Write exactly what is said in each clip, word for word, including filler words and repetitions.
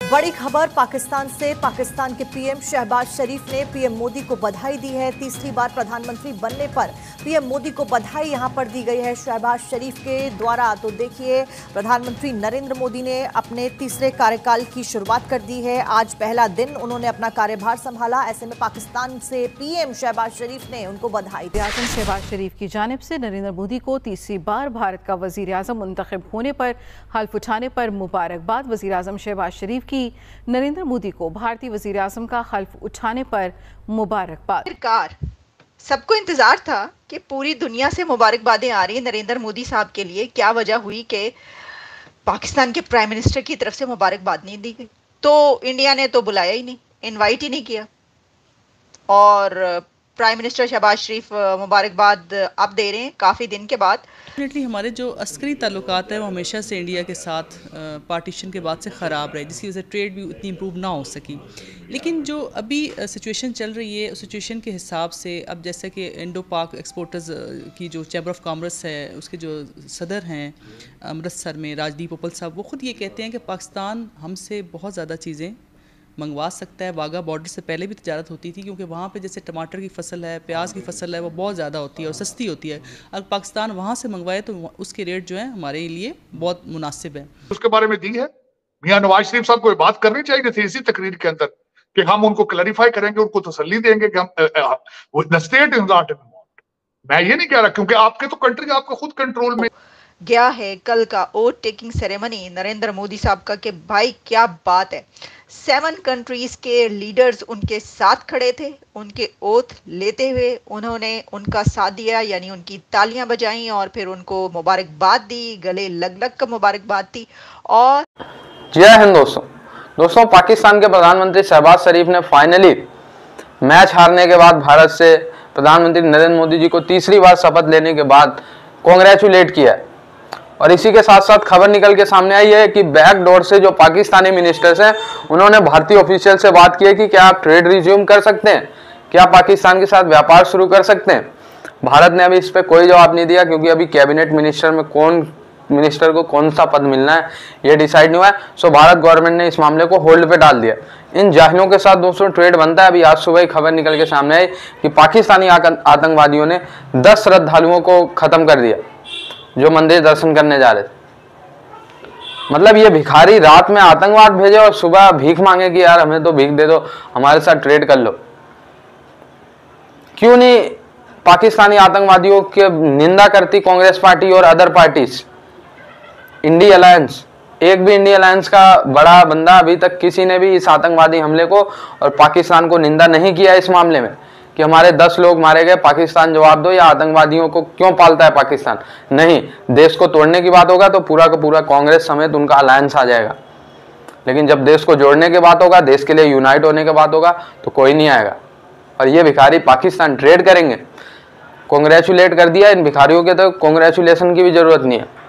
बड़ी खबर पाकिस्तान से। पाकिस्तान के पीएम शहबाज शरीफ ने पीएम मोदी को बधाई दी है। तीसरी बार प्रधानमंत्री बनने पर पीएम मोदी को बधाई यहां पर दी गई है शहबाज शरीफ के द्वारा। तो देखिए, प्रधानमंत्री नरेंद्र मोदी ने अपने तीसरे कार्यकाल की शुरुआत कर दी है। आज पहला दिन उन्होंने अपना कार्यभार संभाला। ऐसे में पाकिस्तान से पीएम शहबाज शरीफ ने उनको बधाई दी। आजम शहबाज शरीफ की जानिब से नरेंद्र मोदी को तीसरी बार भारत का वजीर आजम मुंतखब होने पर हल्फ उठाने पर मुबारकबाद। वजीर आजम शहबाज शरीफ की नरेंद्र मोदी को भारतीय वजीर आजम का हल्फ उठाने पर मुबारकबाद। सरकार सबको इंतजार था कि पूरी दुनिया से मुबारकबादें आ रही हैं नरेंद्र मोदी साहब के लिए। क्या वजह हुई कि पाकिस्तान के प्राइम मिनिस्टर की तरफ से मुबारकबाद नहीं दी गई? तो इंडिया ने तो बुलाया ही नहीं, इनवाइट ही नहीं किया। और प्राइम मिनिस्टर शहबाज शरीफ मुबारकबाद अब दे रहे हैं काफ़ी दिन के बाद। डेफिनेटली हमारे जो अस्करी ताल्लुकात हैं वो हमेशा से इंडिया के साथ पार्टीशन के बाद से ख़राब रहे, जिसकी वजह से ट्रेड भी उतनी इम्प्रूव ना हो सकी। लेकिन जो अभी सिचुएशन चल रही है उस सिचुएशन के हिसाब से अब जैसे कि इंडो पाक एक्सपोर्टर्स की जो चैम्बर ऑफ कॉमर्स है उसके जो सदर हैं अमृतसर में राजदीप उपल साहब, वो ख़ुद ये कहते हैं कि पाकिस्तान हमसे बहुत ज़्यादा चीज़ें मंगवा सकता है। वाघा बॉर्डर से पहले भी तजारत होती थी क्योंकि वहाँ पे जैसे टमाटर की फसल है, प्याज की फसल है, वो बहुत ज़्यादा होती है और सस्ती होती है। अगर पाकिस्तान वहाँ से मंगवाए तो उसके रेट जो है हमारे लिए बहुत मुनासिब है। उसके बारे में दी है मियां नवाज शरीफ साहब को बात करनी चाहिए थी इसी तकरीर के अंदर कि हम उनको क्लैरिफाई करेंगे, उनको तसल्ली देंगे कि हम the state is not involved. मैं ये नहीं कह रहा क्योंकि आपके तो कंट्री आपका खुद कंट्रोल में गया है। कल का oath taking ceremony Narendra Modi साहब का, कि भाई क्या बात है। सेवन कंट्रीज के लीडर्स उनके साथ खड़े थे, उनके ओथ लेते हुए उन्होंने उनका साथ दिया, यानी उनकी तालियां बजाई और फिर उनको मुबारकबाद दी, गले लग लग कर मुबारकबाद दी। और जय हिंद दोस्तों दोस्तों पाकिस्तान के प्रधानमंत्री शहबाज शरीफ ने फाइनली मैच हारने के बाद भारत से प्रधानमंत्री नरेंद्र मोदी जी को तीसरी बार शपथ लेने के बाद कॉन्ग्रेचुलेट किया है। और इसी के साथ साथ खबर निकल के सामने आई है कि बैक डोर से जो पाकिस्तानी मिनिस्टर्स हैं उन्होंने भारतीय ऑफिशियल से बात की है कि क्या आप ट्रेड रिज्यूम कर सकते हैं, क्या पाकिस्तान के साथ व्यापार शुरू कर सकते हैं। भारत ने अभी इस पर कोई जवाब नहीं दिया क्योंकि अभी कैबिनेट मिनिस्टर में कौन मिनिस्टर को कौन सा पद मिलना है ये डिसाइड नहीं हुआ है। सो भारत गवर्नमेंट ने इस मामले को होल्ड पे डाल दिया। इन जाहिलों के साथ दोस्तों ट्रेड बनता है। अभी आज सुबह ही खबर निकल के सामने आई कि पाकिस्तानी आतंकवादियों ने दस श्रद्धालुओं को खत्म कर दिया जो मंदिर दर्शन करने जा रहे थे। मतलब ये भिखारी रात में आतंकवाद भेजे और सुबह भीख मांगे कि यार हमें तो भीख दे दो, हमारे साथ ट्रेड कर लो। क्यों नहीं पाकिस्तानी आतंकवादियों की निंदा करती कांग्रेस पार्टी और अदर पार्टीज? इंडी अलायंस, एक भी इंडी अलायंस का बड़ा बंदा अभी तक किसी ने भी इस आतंकवादी हमले को और पाकिस्तान को निंदा नहीं किया इस मामले में कि हमारे दस लोग मारे गए, पाकिस्तान जवाब दो, या आतंकवादियों को क्यों पालता है पाकिस्तान। नहीं, देश को तोड़ने की बात होगा तो पूरा का पूरा कांग्रेस समेत उनका अलायंस आ जाएगा। लेकिन जब देश को जोड़ने की बात होगा, देश के लिए यूनाइट होने की बात होगा तो कोई नहीं आएगा। और ये भिखारी पाकिस्तान ट्रेड करेंगे। कॉन्ग्रेचुलेट कर दिया इन भिखारियों के, तो कॉन्ग्रेचुलेशन की भी जरूरत नहीं है।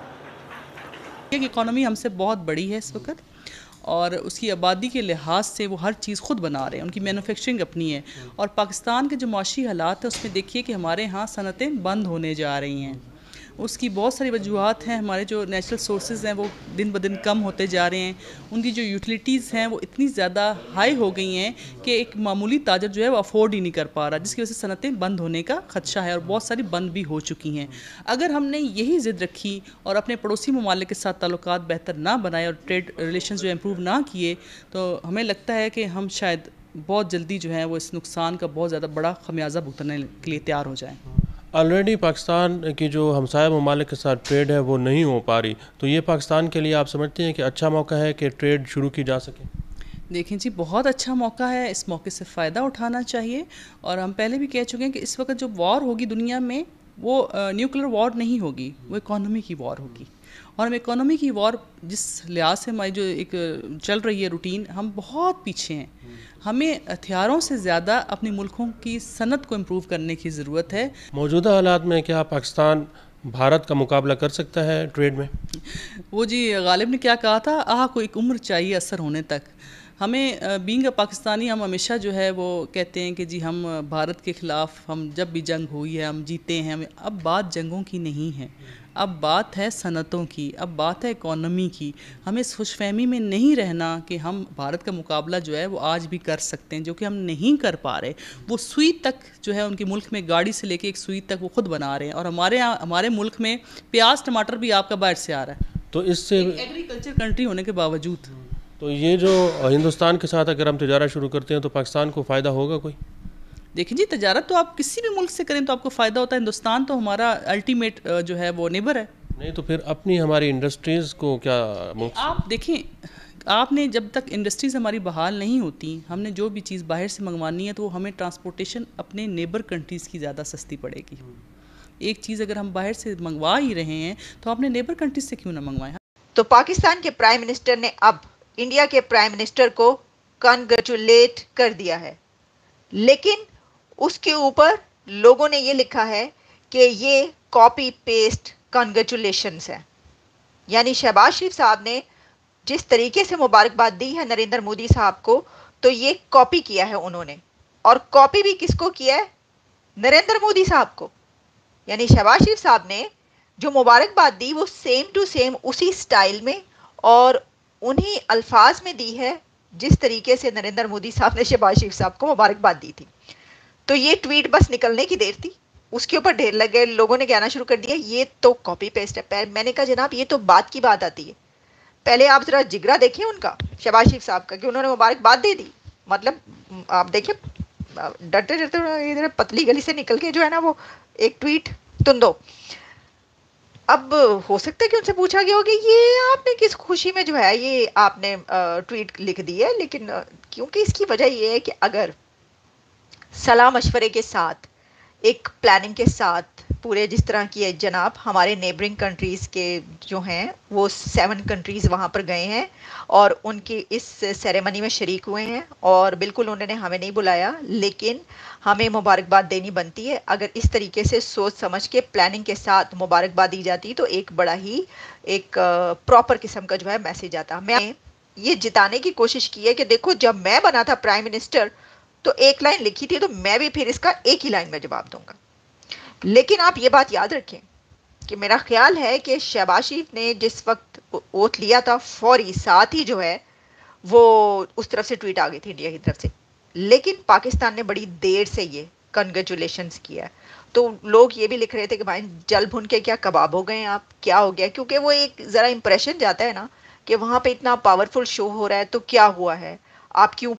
इकोनॉमी हमसे बहुत बड़ी है इस वक्त और उसकी आबादी के लिहाज से वो हर चीज़ खुद बना रहे हैं, उनकी मैन्युफैक्चरिंग अपनी है। और पाकिस्तान के जो माशी हालात है उसमें देखिए कि हमारे यहाँ सनतें बंद होने जा रही हैं। उसकी बहुत सारी वजूहत हैं। हमारे जो नेचुरल सोर्सेज हैं वो दिन ब दिन कम होते जा रहे हैं। उनकी जो यूटिलिटीज़ हैं वो इतनी ज़्यादा हाई हो गई हैं कि एक मामूली ताजर जो है वो अफोर्ड ही नहीं कर पा रहा, जिसकी वजह से सनतें बंद होने का खदशा है और बहुत सारी बंद भी हो चुकी हैं। अगर हमने यही ज़िद रखी और अपने पड़ोसी ममालिक के साथ ताल्लुकात बेहतर ना बनाए और ट्रेड रिलेशन जो इम्प्रूव ना किए तो हमें लगता है कि हम शायद बहुत जल्दी जो है वो इस नुकसान का बहुत ज़्यादा बड़ा खमियाजा भुगतने के लिए तैयार हो जाएँ। ऑलरेडी पाकिस्तान की जो हमसाया ममालिक के साथ ट्रेड है वो नहीं हो पा रही, तो ये पाकिस्तान के लिए आप समझते हैं कि अच्छा मौका है कि ट्रेड शुरू की जा सके? देखें जी, बहुत अच्छा मौका है, इस मौके से फ़ायदा उठाना चाहिए। और हम पहले भी कह चुके हैं कि इस वक्त जो वॉर होगी दुनिया में वो न्यूक्लियर वॉर नहीं होगी, वो इकॉनमी की वॉर होगी। और हम इकॉनमी की वॉर जिस लिहाज से हमारी जो एक चल रही है रूटीन, हम बहुत पीछे हैं। हमें हथियारों से ज़्यादा अपने मुल्कों की सनत को इम्प्रूव करने की ज़रूरत है। मौजूदा हालात में क्या पाकिस्तान भारत का मुकाबला कर सकता है ट्रेड में? वो जी गालिब ने क्या कहा था, आह को एक उम्र चाहिए असर होने तक। हमें बीइंग अ पाकिस्तानी हम हमेशा जो है वो कहते हैं कि जी हम भारत के ख़िलाफ़ हम जब भी जंग हुई है हम जीते हैं। हमें अब बात जंगों की नहीं है, अब बात है सनतों की, अब बात है इकोनॉमी की। हमें इस खुशफहमी में नहीं रहना कि हम भारत का मुकाबला जो है वो आज भी कर सकते हैं, जो कि हम नहीं कर पा रहे। वो सुई तक जो है उनके मुल्क में, गाड़ी से लेके एक सुई तक वो खुद बना रहे हैं, और हमारे यहाँ हमारे मुल्क में प्याज टमाटर भी आपका बाहर से आ रहा है, तो इससे एग्रीकल्चर कंट्री होने के बावजूद। तो ये जो हिंदुस्तान के साथ अगर हम तजारत शुरू करते हैं तो पाकिस्तान को फ़ायदा होगा कोई? देखिए जी, तजारत तो आप किसी भी मुल्क से करें तो आपको फ़ायदा होता है। हिंदुस्तान तो हमारा अल्टीमेट जो है वो नेबर है। नहीं तो फिर अपनी हमारी इंडस्ट्रीज़ को क्या मुल्क? आप देखें, आपने जब तक इंडस्ट्रीज़ हमारी बहाल नहीं होती, हमने जो भी चीज़ बाहर से मंगवानी है तो वो हमें ट्रांसपोर्टेशन अपने नेबर कंट्रीज़ की ज़्यादा सस्ती पड़ेगी। एक चीज़ अगर हम बाहर से मंगवा ही रहे हैं तो अपने नेबर कंट्रीज से क्यों ना मंगवाएं। तो पाकिस्तान के प्राइम मिनिस्टर ने अब इंडिया के प्राइम मिनिस्टर को कंग्रेचुलेट कर दिया है, लेकिन उसके ऊपर लोगों ने ये लिखा है कि ये कॉपी पेस्ट कंग्रेचुलेशंस है। यानी शहबाज शरीफ साहब ने जिस तरीके से मुबारकबाद दी है नरेंद्र मोदी साहब को, तो ये कॉपी किया है उन्होंने। और कॉपी भी किसको किया है? नरेंद्र मोदी साहब को। यानी शहबाज शरीफ साहब ने जो मुबारकबाद दी वो सेम टू सेम उसी स्टाइल में और उन्हीं अल्फाज में दी है जिस तरीके से नरेंद्र मोदी साहब ने शहबाज शरीफ साहब को मुबारकबाद दी थी। तो ये ट्वीट बस निकलने की देर थी, उसके ऊपर ढेर लग गए, लोगों ने कहना शुरू कर दिया ये तो कॉपी पेस्ट है। मैंने कहा जनाब ये तो बात की बात आती है, पहले आप जरा जिगरा देखिए उनका, शहबाज शरीफ साहब का, कि उन्होंने मुबारकबाद दे दी। मतलब आप देखिए डरते डरते इधर पतली गली से निकल के जो है ना वो एक ट्वीट तुम दो। अब हो सकता है कि उनसे पूछा गया होगा ये आपने किस खुशी में जो है ये आपने ट्वीट लिख दी है, लेकिन क्योंकि इसकी वजह ये है कि अगर सलाह मशवरे के साथ, एक प्लानिंग के साथ पूरे जिस तरह की है जनाब, हमारे नेबरिंग कंट्रीज़ के जो हैं वो सेवन कंट्रीज़ वहाँ पर गए हैं और उनकी इस सेरेमनी में शरीक हुए हैं और बिल्कुल उन्होंने हमें नहीं बुलाया, लेकिन हमें मुबारकबाद देनी बनती है। अगर इस तरीके से सोच समझ के प्लानिंग के साथ मुबारकबाद दी जाती तो एक बड़ा ही एक प्रॉपर किस्म का जो है मैसेज आता। मैं ये जिताने की कोशिश की है कि देखो जब मैं बना था प्राइम मिनिस्टर तो एक लाइन लिखी थी तो मैं भी फिर इसका एक ही लाइन में जवाब दूंगा। लेकिन आप ये बात याद रखें कि मेरा ख्याल है कि शहबाज शरीफ ने जिस वक्त ओथ लिया था फौरी साथ ही जो है वो उस तरफ से ट्वीट आ गई थी इंडिया की तरफ से, लेकिन पाकिस्तान ने बड़ी देर से ये कंग्रेचुलेशंस किया। तो लोग ये भी लिख रहे थे कि भाई जल भुन के क्या कबाब हो गए आप, क्या हो गया, क्योंकि वो एक ज़रा इंप्रेशन जाता है ना कि वहाँ पे इतना पावरफुल शो हो रहा है तो क्या हुआ है, आप क्यों